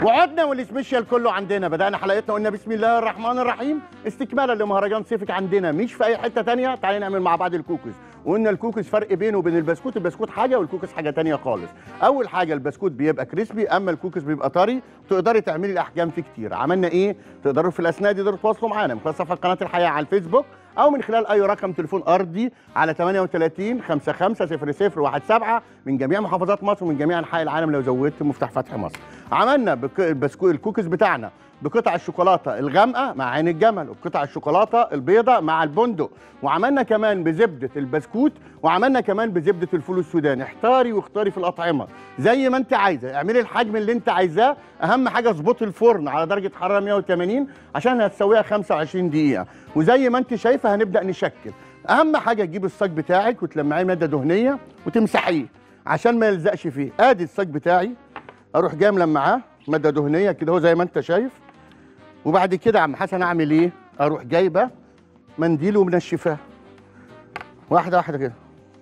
وعدنا والسبيشال كله عندنا. بدأنا حلقتنا قلنا بسم الله الرحمن الرحيم استكمالا لمهرجان صيفك عندنا مش في اي حته ثانيه. تعالي نعمل مع بعض الكوكس. وقلنا الكوكس فرق بينه وبين البسكوت، البسكوت حاجه والكوكس حاجه ثانيه خالص. اول حاجه البسكوت بيبقى كريسبي، اما الكوكس بيبقى طري. تقدري تعملي الاحجام فيه كتير. عملنا ايه؟ تقدروا في الاثناء دي تقدروا تتواصلوا معانا من صفحه قناه الحياه على الفيسبوك او من خلال اي رقم تليفون ارضي على 38 55 0017 من جميع محافظات مصر ومن جميع انحاء العالم لو زودت مفتاح فتح مصر. عملنا الكوكس بتاعنا بقطع الشوكولاته الغامقه مع عين الجمل، وبقطع الشوكولاته البيضاء مع البندق، وعملنا كمان بزبده البسكوت، وعملنا كمان بزبده الفول السوداني. احتاري واختاري في الاطعمه زي ما انت عايزه، اعملي الحجم اللي انت عايزاه. اهم حاجه اظبطي الفرن على درجه حراره 180 عشان هتسويها 25 دقيقه. وزي ما انت شايفه هنبدا نشكل. اهم حاجه تجيب الصاج بتاعك وتلمعيه ماده دهنيه وتمسحيه عشان ما يلزقش فيه. ادي الصاج بتاعي، اروح جاي ملمعاه ماده دهنيه كده اهو زي ما انت شايف. وبعد كده يا عم حسن اعمل ايه؟ اروح جايبه منديل ومنشفاه واحده واحده كده.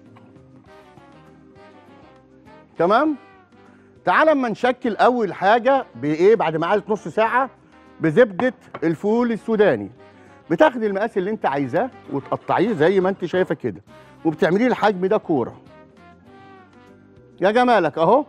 تمام؟ تعال اما نشكل اول حاجه بايه؟ بعد ما قعدت نص ساعه بزبده الفول السوداني. بتاخدي المقاس اللي انت عايزاه وتقطعيه زي ما انت شايفه كده، وبتعمليه الحجم ده كوره. يا جمالك اهو.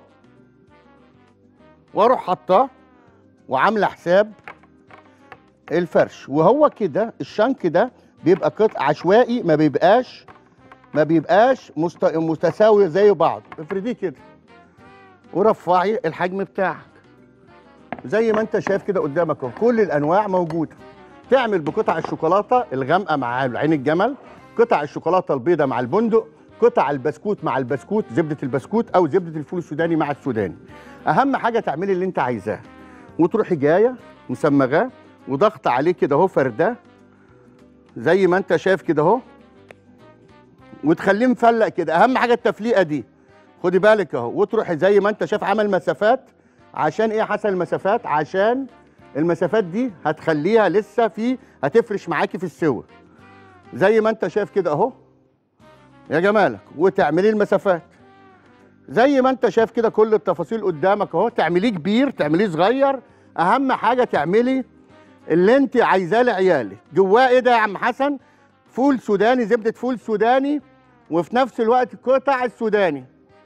واروح حاطاه وعامله حساب الفرش. وهو كده الشنك ده بيبقى قطع عشوائي، ما بيبقاش متساوي زي بعض. افرديه كده ورفعي الحجم بتاعك زي ما انت شايف كده قدامك اهو. كل الانواع موجوده. تعمل بقطع الشوكولاته الغامقه مع عين الجمل، قطع الشوكولاته البيضاء مع البندق، قطع البسكوت مع البسكوت زبده البسكوت او زبده الفول السوداني مع السوداني. اهم حاجه تعملي اللي انت عايزاه وتروحي جايه مسمغاه وضغط عليه كده اهو، فرداه زي ما انت شايف كده اهو، وتخليه مفلق كده. اهم حاجه التفليقه دي، خدي بالك اهو. وتروحي زي ما انت شايف عمل مسافات. عشان ايه حسن المسافات؟ عشان المسافات دي هتخليها لسه هتفرش معاكي في السوا زي ما انت شايف كده اهو يا جمالك. وتعملي المسافات زي ما انت شايف كده. كل التفاصيل قدامك اهو. تعمليه كبير تعمليه صغير، اهم حاجه تعملي اللي انت عايزاه لعيالك. جواه ايه ده يا عم حسن؟ فول سوداني، زبده فول سوداني، وفي نفس الوقت قطع السوداني.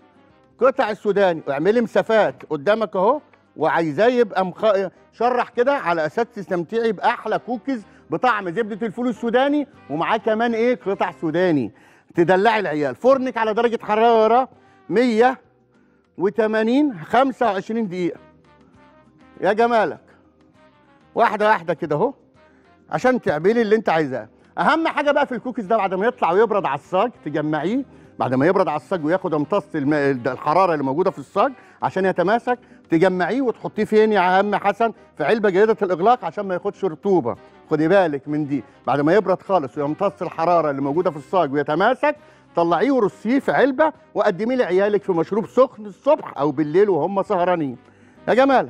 اعملي مسافات قدامك اهو. وعايزاه يبقى شرح كده على اساس تستمتعي باحلى كوكيز بطعم زبده الفول السوداني، ومعاه كمان ايه؟ قطع سوداني. تدلعي العيال. فرنك على درجه حراره 180 25 دقيقه يا جمالك. واحده واحده كده اهو عشان تعملي اللي انت عايزاه. اهم حاجه بقى في الكوكيز ده بعد ما يطلع ويبرد على الصاج تجمعيه. بعد ما يبرد على الصاج وياخد امتص الحراره اللي موجوده في الصاج عشان يتماسك، تجمعيه وتحطيه فين يا عم حسن؟ في علبه جيده الاغلاق عشان ما ياخدش رطوبه. خدي بالك من دي. بعد ما يبرد خالص ويمتص الحراره اللي موجوده في الصاج ويتماسك، طلعيه ورصيه في علبه وقدميه لعيالك في مشروب سخن الصبح او بالليل وهم سهرانين يا جمالك.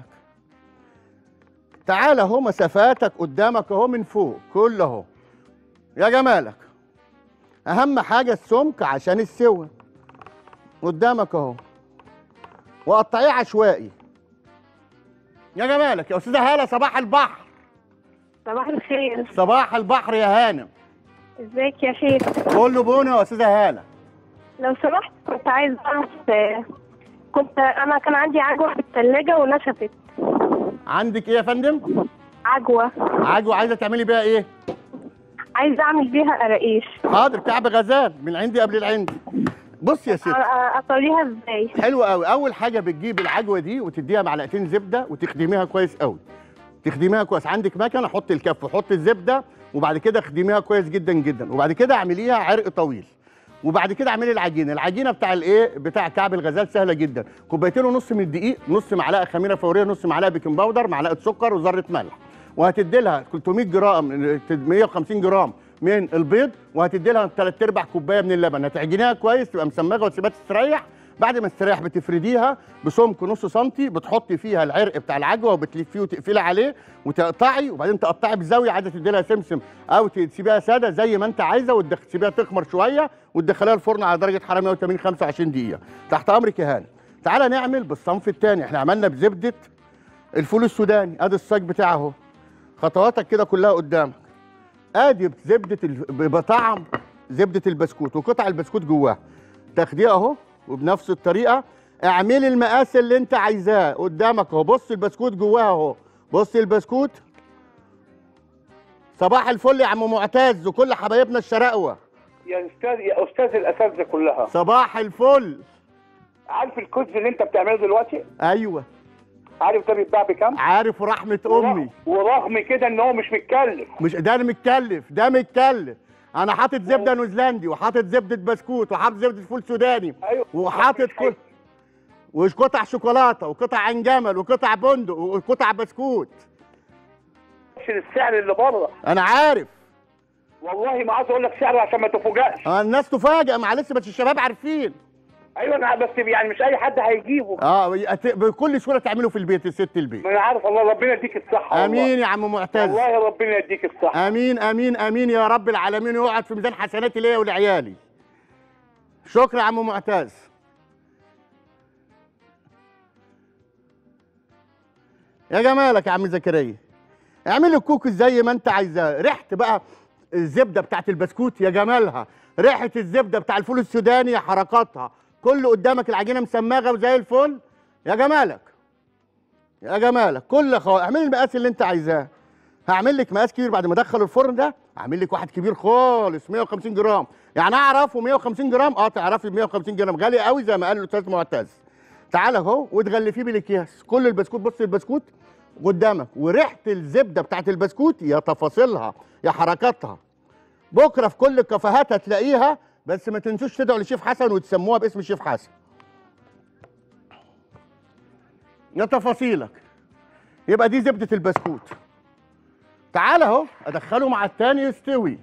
تعال اهو مسافاتك قدامك اهو من فوق كله اهو يا جمالك. اهم حاجه السمك عشان السوى قدامك اهو. وقطعيه عشوائي يا جمالك. يا استاذه هاله صباح البحر. صباح الخير. صباح البحر يا هانم. ازيك يا شيخ؟ كله بونا يا استاذه هاله. لو سمحت كنت عايز اعرف، انا كان عندي عجوه في الثلاجه ونشفت. عندك ايه يا فندم؟ عجوه. عايزه تعملي بيها ايه؟ عايزه اعمل بيها قراقيش. حاضر. كعب غزال من عندي قبل العندي. بص يا ستي، اطليها ازاي؟ حلو قوي. اول حاجه بتجيب العجوه دي وتديها معلقتين زبده وتخدميها كويس قوي. تخدميها كويس. عندك مكنه، حط الكف وحط الزبده وبعد كده خدميها كويس جدا جدا. وبعد كده اعمليها عرق طويل. وبعد كده اعملي العجينه بتاع الايه؟ بتاع كعب الغزال. سهله جدا. كوبايتين ونص من الدقيق، نص معلقه خميره فوريه، نص معلقه بيكنج باودر، معلقه سكر وذره ملح. وهتدي لها 300 جرام 150 جرام من البيض، وهتدي لها 3/4 كوبايه من اللبن. هتعجنيها كويس تبقى مسمغه وتسيبها تستريح. بعد ما تستريح بتفرديها بسمك نص سنتي، بتحطي فيها العرق بتاع العجوه وبتلفيه وتقفلي عليه وتقطعي. وبعدين تقطعي بزاويه. عايزه تدي لها سمسم او تسيبيها ساده زي ما انت عايزه، وتسيبيها تخمر شويه وتدخليها الفرن على درجه حراره 180 25 دقيقه. تحت امرك يا هاني. تعالى نعمل بالصنف الثاني. احنا عملنا بزبده الفول السوداني ادي الصاج بتاعه اهو. خطواتك كده كلها قدامك. ادي بطعم زبده البسكوت وقطع البسكوت جواها. تاخديها اهو وبنفس الطريقه اعملي المقاس اللي انت عايزاه قدامك اهو. بص البسكوت جواها اهو. بص البسكوت. صباح الفل يا عم معتز وكل حبايبنا الشراقوه. يا استاذ الاساتذه كلها. صباح الفل. عارف الكوز اللي انت بتعمله دلوقتي؟ ايوه عارف ده بيتباع بكام؟ عارف ورحمه امي. ورغم كده ان هو مش متكلف. مش ده متكلف، ده متكلف. انا حاطط زبده نيوزيلندي وحاطط زبده بسكوت وحاطط زبده فول سوداني. أيوة. وحاطط وقطع شوكولاته وقطع عين جمل وقطع بندق وقطع بسكوت. مش السعر اللي بره. انا عارف والله ما عاوز اقول لك سعره عشان ما تفوجئش. الناس تفاجئ معلش بس الشباب عارفين. ايوه انا بس يعني مش اي حد هيجيبه. بكل سهوله تعمله في البيت ست البيت. ما انا عارف. الله ربنا يديك الصحه. امين يا عم معتز. والله ربنا يديك الصحه. امين امين امين يا رب العالمين ويقعد في ميزان حسناتي ليا ولعيالي. شكرا يا عم معتز. يا جمالك يا عم زكريا. اعملي الكوكيز زي ما انت عايزاه. ريحه بقى الزبده بتاعت البسكوت يا جمالها، ريحه الزبده بتاع الفول السوداني يا حركاتها، كله قدامك العجينه مسماغه وزي الفل. يا جمالك يا جمالك اعملي المقاس اللي انت عايزاه. هعمل لك مقاس كبير بعد ما ادخل الفرن ده. هعمل لك واحد كبير خالص 150 جرام. يعني اعرفه 150 جرام. تعرفي 150 جرام غالي قوي زي ما قال الاستاذ معتز. تعالى اهو وتغلفيه بالاكياس. كل البسكوت بص البسكوت قدامك وريحه الزبده بتاعت البسكوت يا تفاصيلها يا حركاتها. بكره في كل الكافيهات هتلاقيها. بس ما تنسوش تدعوا لشيف حسن وتسموها باسم الشيف حسن. يا تفاصيلك. يبقى دي زبده البسكوت. تعالى اهو ادخله مع التاني يستوي.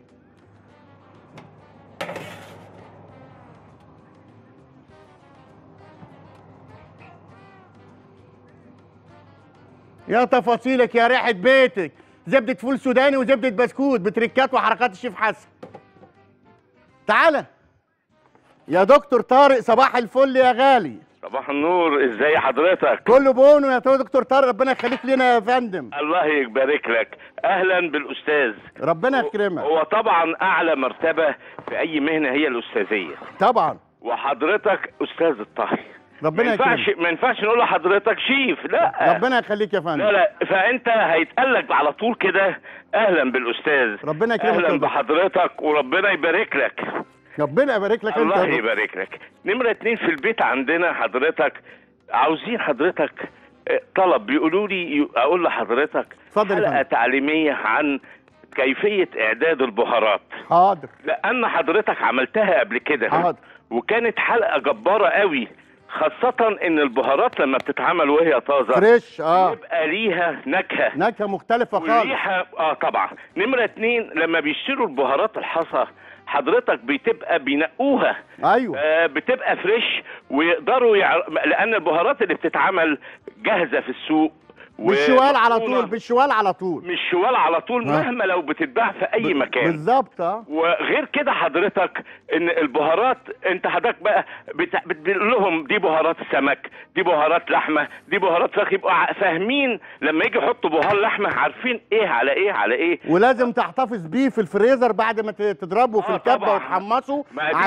يا تفاصيلك يا ريحه بيتك. زبده فول سوداني وزبده بسكوت بتركات وحركات الشيف حسن. تعالى يا دكتور طارق. صباح الفل يا غالي. صباح النور. ازاي حضرتك؟ كله بونو يا دكتور طارق. ربنا يخليك لنا يا فندم. الله يبارك لك. اهلا بالاستاذ. ربنا يكرمك. هو طبعا اعلى مرتبه في اي مهنه هي الاستاذيه طبعا. وحضرتك استاذ الطهي. ربنا يكرمك. ما ينفعش نقول لحضرتك شيف. لا ربنا يخليك يا فندم. لا فانت هيتقال لك على طول كده اهلا بالاستاذ. ربنا يكرمك. اهلا بحضرتك وربنا يبارك لك. ربنا يبارك لك. الله يبارك لك. نمرة 2 في البيت عندنا حضرتك عاوزين حضرتك طلب. بيقولوا لي اقول لحضرتك حلقة تعليمية عن كيفية اعداد البهارات. حاضر. لان حضرتك عملتها قبل كده. حاضر. وكانت حلقة جبارة قوي. خاصة ان البهارات لما بتتعمل وهي طازة فريش يبقى ليها نكهة مختلفة خالص. وريحة طبعا. نمرة 2 لما بيشتروا البهارات الحصى حضرتك بتبقى بينقوها. ايوه. بتبقى فريش ويقدروا لان البهارات اللي بتتعمل جاهزه في السوق بالشوال على طول. بالشوال على طول. مش شوال على طول. مهما لو بتتباع في اي مكان. بالظبط. وغير كده حضرتك ان البهارات انت حضرتك بقى بتقول لهم دي بهارات سمك، دي بهارات لحمه، دي بهارات فراخ. يبقوا فاهمين لما يجي يحطوا بهار لحمه عارفين ايه على ايه على ايه. ولازم تحتفظ بيه في الفريزر بعد ما تضربه في الكبه وتحمصه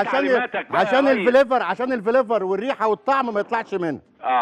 عشان الفليفر والريحه والطعم ما يطلعش منه.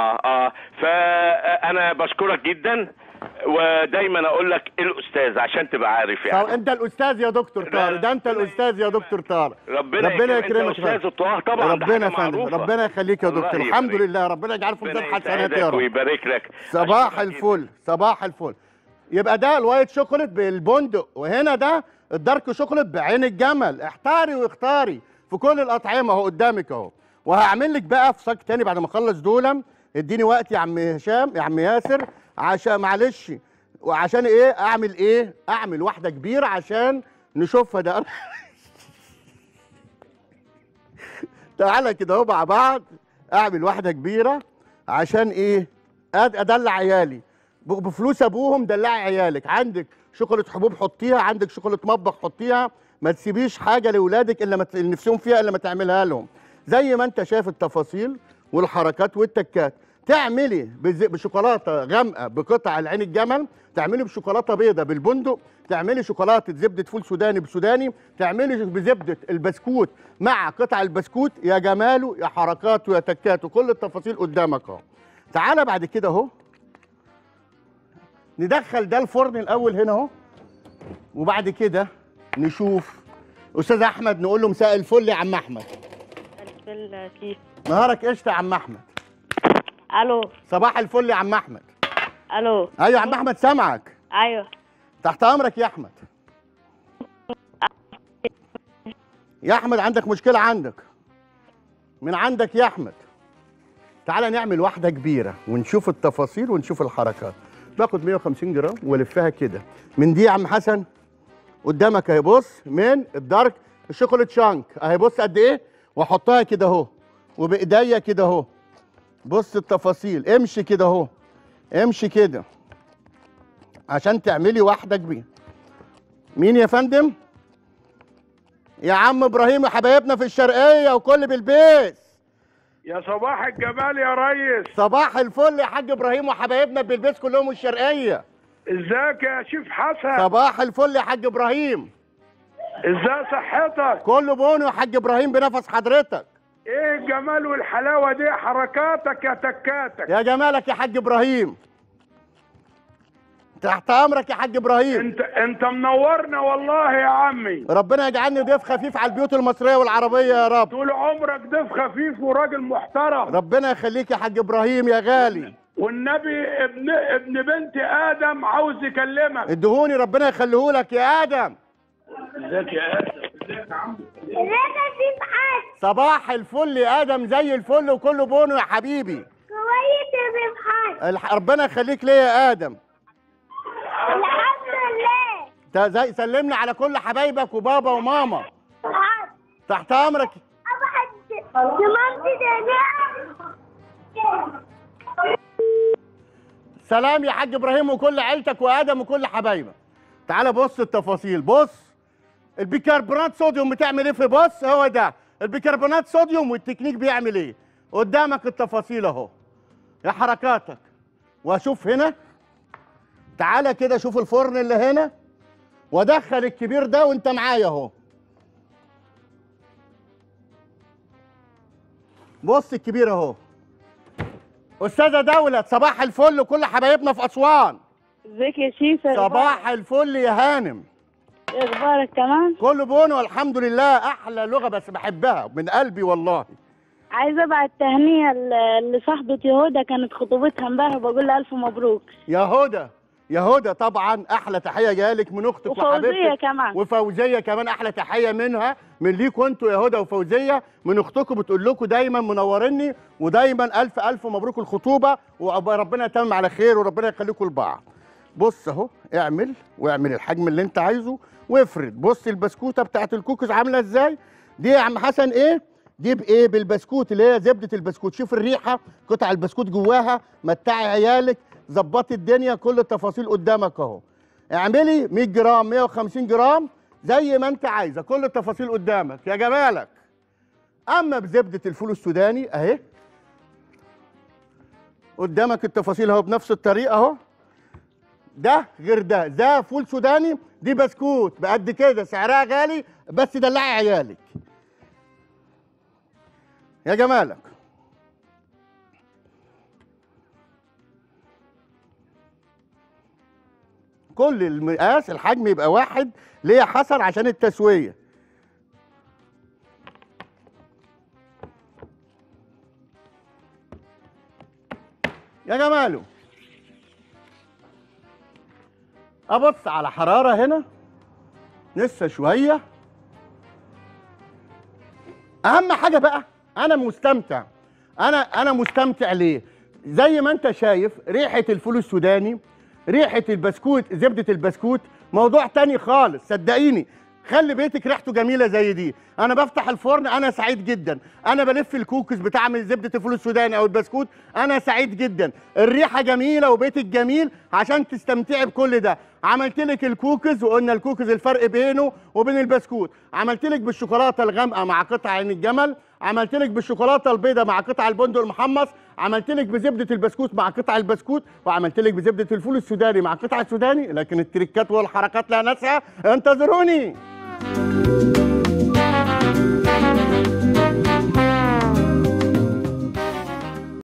فانا بشكرك جدا ودايما اقول لك الاستاذ عشان تبقى عارف يعني. طب انت الاستاذ يا دكتور طارق. ده انت الاستاذ يا دكتور طارق. ربنا يكرمك. استاذ الطه طبعا. ربنا يفندم. ربنا يخليك يا دكتور. الحمد لله. ربنا يجعله في ميزان حسنات يا رب ويبارك لك. صباح الفل. صباح الفل. يبقى ده الوايت شوكولات بالبندق وهنا ده الدارك شوكولات بعين الجمل. احتاري واختاري في كل الاطعمه اهو قدامك اهو. وهعمل لك بقى في صاج تاني بعد ما اخلص دول. اديني وقت يا عم هشام يا عم ياسر عشان معلش وعشان اعمل واحده كبيره عشان نشوفها ده. تعالى كده اهو مع بعض. اعمل واحده كبيره عشان ادلع عيالي بفلوس ابوهم. دلعي عيالك. عندك شوكولاته حبوب حطيها. عندك شوكولاته مطبخ حطيها. ما تسيبيش حاجه لاولادك الا ما نفسهم فيها الا ما تعملها لهم. زي ما انت شايف التفاصيل والحركات والتكات. تعملي بشوكولاته غامقه بقطع العين الجمل، تعملي بشوكولاته بيضه بالبندق، تعملي شوكولاته زبده فول سوداني بسوداني، تعملي بزبده البسكوت مع قطع البسكوت. يا جماله يا حركاته يا تكاته، كل التفاصيل قدامك اهو. تعالى بعد كده اهو ندخل ده الفرن الاول هنا اهو، وبعد كده نشوف استاذ احمد نقول له مساء الفل يا عم احمد. الفل كيف؟ نهارك قشطه يا عم احمد. الو. صباح الفل يا عم احمد. الو. ايوه يا عم احمد سامعك. ايوه. تحت امرك يا احمد. يا احمد عندك مشكله عندك من عندك يا احمد. تعالى نعمل واحده كبيره ونشوف التفاصيل ونشوف الحركات. باخد 150 جرام والفها كده من دي يا عم حسن قدامك اهي. بص من الدارك الشوكولاته شانك اهي، بص قد ايه، واحطها كده اهو وبايديا كده اهو. بص التفاصيل، امشي كده اهو، امشي كده عشان تعملي واحده كبيره. مين يا فندم؟ يا عم ابراهيم وحبايبنا في الشرقيه وكل بالبيس. يا صباح الجمال يا ريس. صباح الفل يا حاج ابراهيم وحبايبنا بالبيس كلهم الشرقيه. ازيك يا شيف حسن؟ صباح الفل يا حاج ابراهيم. ازاي صحتك؟ كله بونو يا حاج ابراهيم بنفس حضرتك. ايه الجمال والحلاوه دي، حركاتك يا تكاتك. يا جمالك يا حاج ابراهيم. تحت امرك يا حاج ابراهيم. انت منورنا والله يا عمي. ربنا يجعلني ضيف خفيف على البيوت المصريه والعربيه يا رب. طول عمرك ضيف خفيف وراجل محترم. ربنا يخليك يا حاج ابراهيم يا غالي. والنبي ابن بنت ادم عاوز يكلمك. ادهوني ربنا يخليهولك يا ادم. ازيك يا ادم؟ ازيك يا عم؟ ازيك يا شيف حسن؟ صباح الفل يا ادم، زي الفل وكله بونو يا حبيبي. كويس يا شيف حسن. ربنا يخليك ليا يا ادم. الحمد لله. زي سلمنا على كل حبايبك وبابا وماما. حاضر. تحت امرك. سلام يا حاج ابراهيم وكل عيلتك وادم وكل حبايبك. تعالى بص التفاصيل. بص البيكربونات صوديوم بتعمل ايه في، بص هو ده البيكربونات صوديوم والتكنيك بيعمل ايه قدامك التفاصيل اهو يا حركاتك. واشوف هنا، تعالى كده شوف الفرن اللي هنا وادخل الكبير ده وانت معايا اهو. بص الكبير اهو. استاذه دولت صباح الفل وكل حبايبنا في اسوان. ازيك يا شيف؟ صباح الفل يا هانم. ايه اخبارك كمان؟ كله بونو الحمد لله. احلى لغه بس بحبها من قلبي والله. عايزه ابعت تهنئه لصاحبتي هدى، كانت خطوبتها امبارح، بقول لها الف مبروك. يا هدى، يا هدى طبعا احلى تحيه جايلك من اختك وفوزيه كمان. وفوزيه كمان احلى تحيه منها من ليكوا انتوا يا هدى وفوزيه، من اختكم بتقول لكم دايما منوريني ودايما الف الف مبروك الخطوبه وربنا يتمم على خير وربنا يخليكم لبعض. بص اهو اعمل واعمل الحجم اللي انت عايزه وافرد. بص البسكوته بتاعت الكوكيز عامله ازاي دي يا عم حسن. ايه دي بايه؟ بالبسكوت اللي هي زبده البسكوت. شوف الريحه، قطع البسكوت جواها، متعي عيالك، ظبطي الدنيا، كل التفاصيل قدامك اهو. اعملي 100 جرام 150 جرام زي ما انت عايزه، كل التفاصيل قدامك يا جمالك. اما بزبده الفول السوداني اهي قدامك التفاصيل اهو بنفس الطريقه اهو. ده غير ده فول سوداني، دي بسكوت بقد كده سعرها غالي بس دلعي عيالك يا جمالك. كل المقاس الحجم يبقى واحد ليه يا حسن عشان التسويه. يا جماله ابص على حراره هنا لسه شويه. اهم حاجه بقى انا مستمتع. انا مستمتع ليه؟ زي ما انت شايف ريحه الفول السوداني، ريحه البسكوت، زبده البسكوت موضوع تاني خالص صدقيني. خلي بيتك ريحته جميله زي دي. انا بفتح الفرن انا سعيد جدا، انا بلف الكوكيز بتعمل زبده الفول السوداني او البسكوت انا سعيد جدا. الريحه جميله وبيتك جميل عشان تستمتعي بكل ده. عملت لك الكوكيز وقلنا الكوكيز الفرق بينه وبين البسكوت. عملت لك بالشوكولاته الغامقه مع قطع عين الجمل، عملت لك بالشوكولاته البيضاء مع قطع البندق المحمص، عملت لك بزبده البسكوت مع قطع البسكوت، وعملت لك بزبده الفول السوداني مع قطع السوداني، لكن التريكات والحركات لها ناسها. انتظروني.